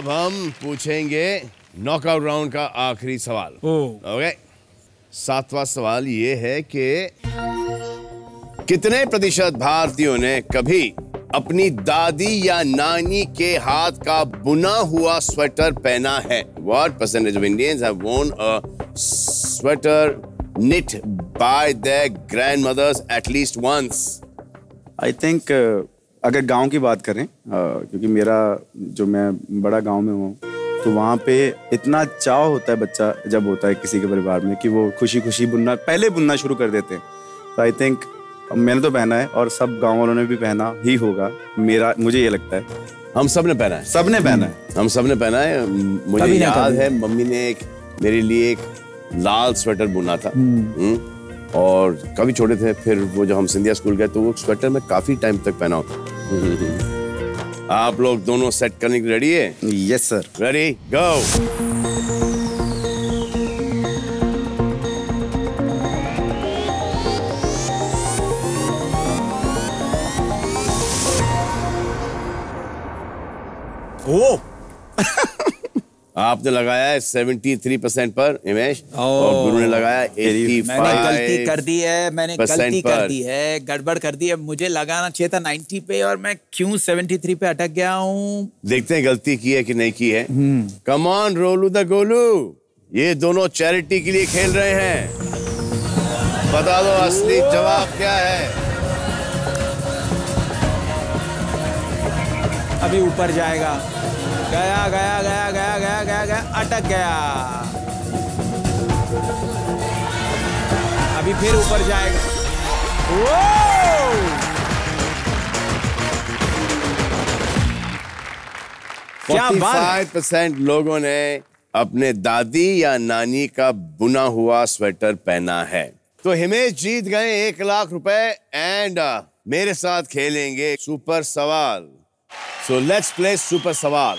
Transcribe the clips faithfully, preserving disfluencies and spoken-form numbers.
अब हम पूछेंगे नॉकआउट राउंड का आखिरी सवाल। ओके, सातवां सवाल ये है कि कितने प्रतिशत भारतीयों ने कभी अपनी दादी या नानी के हाथ का बुना हुआ स्वेटर पहना है? What percentage of Indians have worn a sweater knit by their grandmothers at least once? I think uh, अगर गांव की बात करें, uh, क्योंकि मेरा जो मैं बड़ा गांव में हूँ, तो वहाँ पे इतना चाव होता है बच्चा जब होता है किसी के परिवार में कि वो खुशी खुशी बुनना पहले बुनना शुरू कर देते हैं। तो आई थिंक मैंने तो पहना है और सब गांव वालों ने भी पहना ही होगा, मेरा मुझे ये लगता है। हम सब ने पहना है, सब ने पहना है, हम सब ने पहना है। मुझे याद है मम्मी ने एक मेरे लिए एक लाल स्वेटर बुना था, और कभी छोटे थे, फिर वो जब हम सिंधिया स्कूल गए तो वो स्वेटर मैं काफी टाइम तक पहना होता। आप लोग दोनों सेट करने के रेडी है? Yes sir. Ready, go. ओ आपने लगाया है तिहत्तर परसेंट पर हिमेश, और गुरु ने लगाया पचासी। मैंने गलती कर दी है, मैंने गलती कर दी है, गड़बड़ कर दी है। मुझे लगाना चाहिए था नब्बे पे, और मैं क्यों तिहत्तर पे अटक गया हूँ। देखते हैं गलती की है कि नहीं की है। Come on Rolu the Golu, ये दोनों चैरिटी के लिए खेल रहे हैं। बता दो असली जवाब क्या है। अभी ऊपर जाएगा, गया गया गया गया गया गया गया अटक गया। अभी फिर ऊपर जाएगा। क्या बात। पैंतालीस परसेंट लोगों ने अपने दादी या नानी का बुना हुआ स्वेटर पहना है। तो हिमेश जीत गए एक लाख रुपए एंड मेरे साथ खेलेंगे सुपर सवाल। सो लेट्स प्ले सुपर सवाल।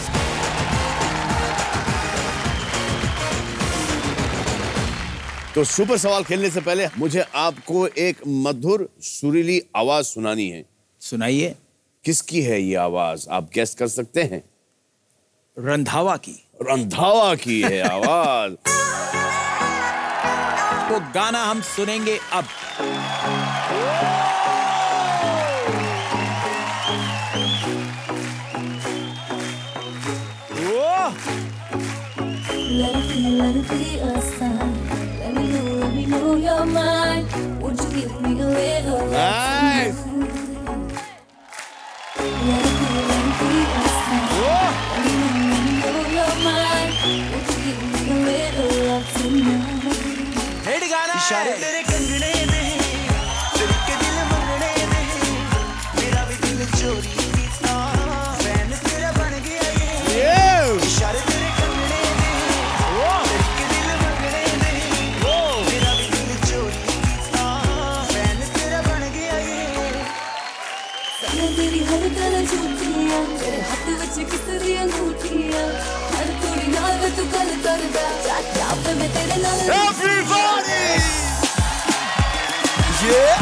तो सुपर सवाल खेलने से पहले मुझे आपको एक मधुर सुरीली आवाज सुनानी है। सुनाइए। किसकी है ये आवाज, आप गेस कर सकते हैं? रंधावा की। रंधावा की है आवाज। वो गाना हम सुनेंगे अब। Let it be a sign. Let me know, let me know your mind. Would you give me a little nice. Let it be, let it be a sign. Let me know, let me know your mind. Would you give me a little love tonight? Hit गाना है। इशारे तेरे कंगने दे, तेरे के दिल मंगने दे, मेरा भी दिल चोरी था, फैन तेरा बन गया ये। इशारे तेरे कंगने दे, तेरे के दिल मंगने दे, मेरा भी दिल चोरी था, फैन तेरा बन गया ये। सपने तेरी हर गल झूठियां, तेरे हाथ विच किसरी अंगूठियां, हर कुड़ी नाल तू गल करदा, चाचा पे मैं तेरे नाल। Everybody! Yeah!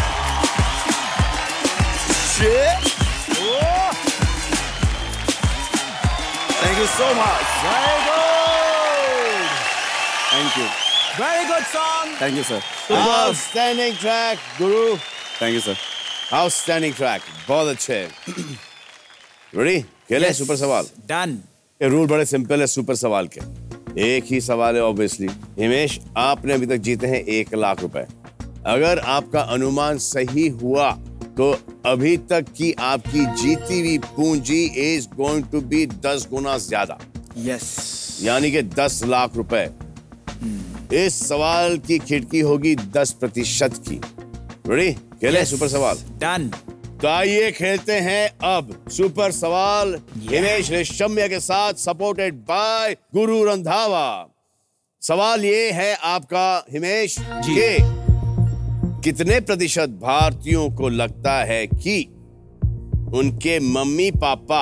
Yeah! Oh! Thank you so much. Very good. Thank you. Very good song. Thank you sir. Outstanding track, गुरु। Thank you sir. Outstanding track, बहुत अच्छे। Ready? खेले Yes. सुपर सवाल। Done. ये रूल बड़े सिंपल है super सवाल के। एक ही सवाल है ऑब्वियसली। हिमेश, आपने अभी तक जीते हैं एक लाख रुपए। अगर आपका अनुमान सही हुआ तो अभी तक की आपकी जीती हुई पूंजी इज गोइंग टू बी दस गुना ज्यादा। Yes. यानी कि दस लाख रुपए। इस सवाल की खिड़की होगी दस प्रतिशत की। रेडी? खेले Yes. सुपर सवाल। Done. तो आइए खेलते हैं अब सुपर सवाल। हिमेश रेशमिया के साथ सपोर्टेड बाय गुरु रंधावा। सवाल ये है आपका हिमेश के कितने प्रतिशत भारतीयों को लगता है कि उनके मम्मी पापा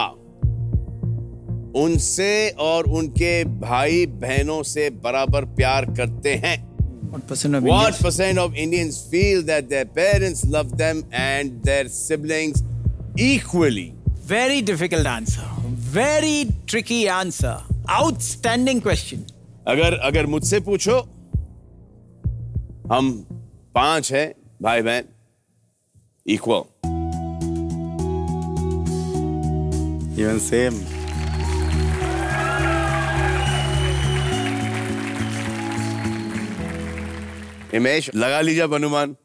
उनसे और उनके भाई बहनों से बराबर प्यार करते हैं? What percent of What Indians? percent of Indians feel that their parents love them and their siblings equally? Very difficult answer. Very tricky answer, outstanding question. अगर अगर मुझसे पूछो, हम पांच हैं भाई बहन, इक्वल। Even same. हिमेश, लगा लीजिए अब अनुमान।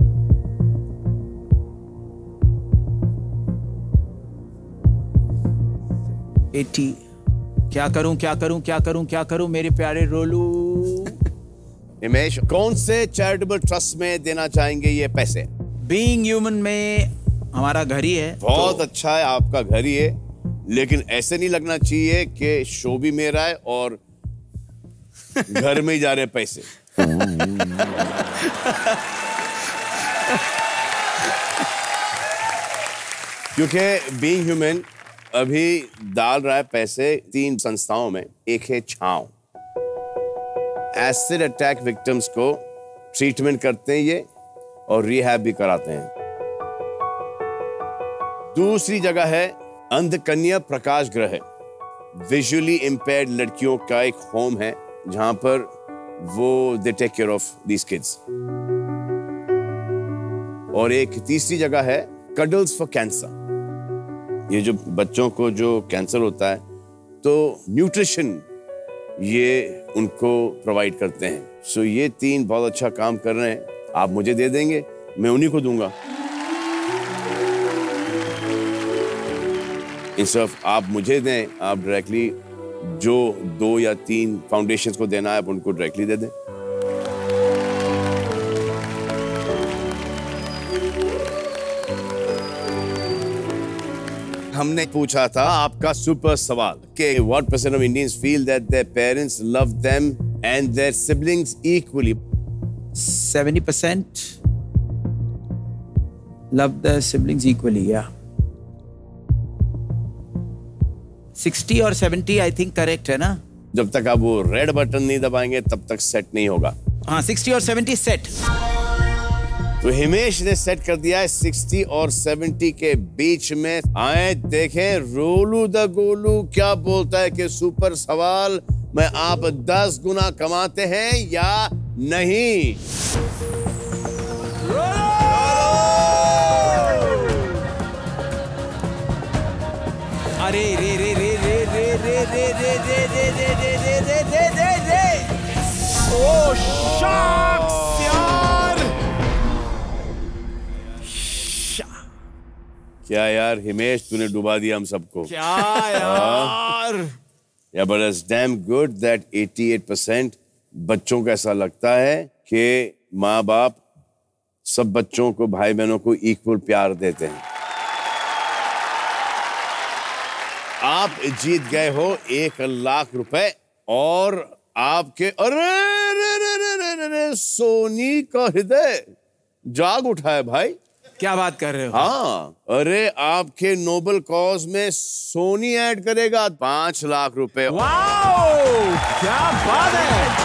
एटी। क्या करूं क्या करूं क्या करूं क्या करूं मेरे प्यारे रोलू। हिमेश, कौन से चैरिटेबल ट्रस्ट में देना चाहेंगे ये पैसे? बीइंग ह्यूमन में हमारा घर ही है। बहुत तो... अच्छा है, आपका घर ही है, लेकिन ऐसे नहीं लगना चाहिए कि शो भी मेरा है और घर में ही जा रहे पैसे। क्योंकि बीइंग ह्यूमन अभी डाल रहा है पैसे तीन संस्थाओं में। एक है छांव, एसिड अटैक विक्टिम्स को ट्रीटमेंट करते हैं ये और रिहैब भी कराते हैं। दूसरी जगह है अंधकन्या प्रकाश गृह, विजुअली इंपेयर्ड लड़कियों का एक होम है जहां पर वो they take care of these kids. और एक तीसरी जगह है कडल्स फॉर कैंसर, ये जो बच्चों को जो कैंसर होता है तो न्यूट्रिशन ये उनको प्रोवाइड करते हैं। सो ये तीन बहुत अच्छा काम कर रहे हैं। आप मुझे दे देंगे, मैं उन्हीं को दूंगा। इंस्टेड ऑफ आप मुझे दें, आप डायरेक्टली जो दो या तीन फाउंडेशंस को देना है आप उनको डायरेक्टली दे दें। हमने पूछा था आपका सुपर सवाल कि what percent of Indians feel that their parents love them and their siblings equally? seventy percent love their siblings equally, yeah. sixty और seventy I think correct है ना? जब तक आप वो रेड बटन नहीं दबाएंगे तब तक सेट नहीं होगा। हाँ, sixty और seventy सेट। तो हिमेश ने सेट कर दिया है सिक्सटी और सेवेंटी के बीच में। आए देखें रोलू द गोलू क्या बोलता है कि सुपर सवाल में आप दस गुना कमाते हैं या नहीं। अरे रे रे रे रे रे रे रे रे रे रे रे रे रे रे रे रे रे ओ शॉक्स यार। क्या यार हिमेश, तूने डुबा दिया हम सबको। क्या यार। या but it's damn good that अठासी परसेंट बच्चों को ऐसा लगता है कि माँ बाप सब बच्चों को, भाई बहनों को इक्वल प्यार देते हैं। आप जीत गए हो एक लाख रुपए और आपके अरे रे रे रे रे रे रे सोनी का हृदय जाग उठा है भाई। क्या बात कर रहे हो? हाँ, अरे आपके नोबल कॉज में सोनी ऐड करेगा पांच लाख रुपए। वाओ, क्या बात है।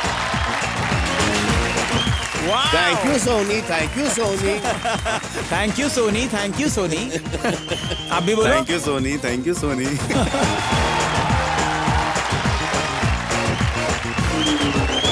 Thank you Sony, thank you Sony, thank you Sony, thank you Sony. आप भी बोलो। Thank you Sony, thank you Soni.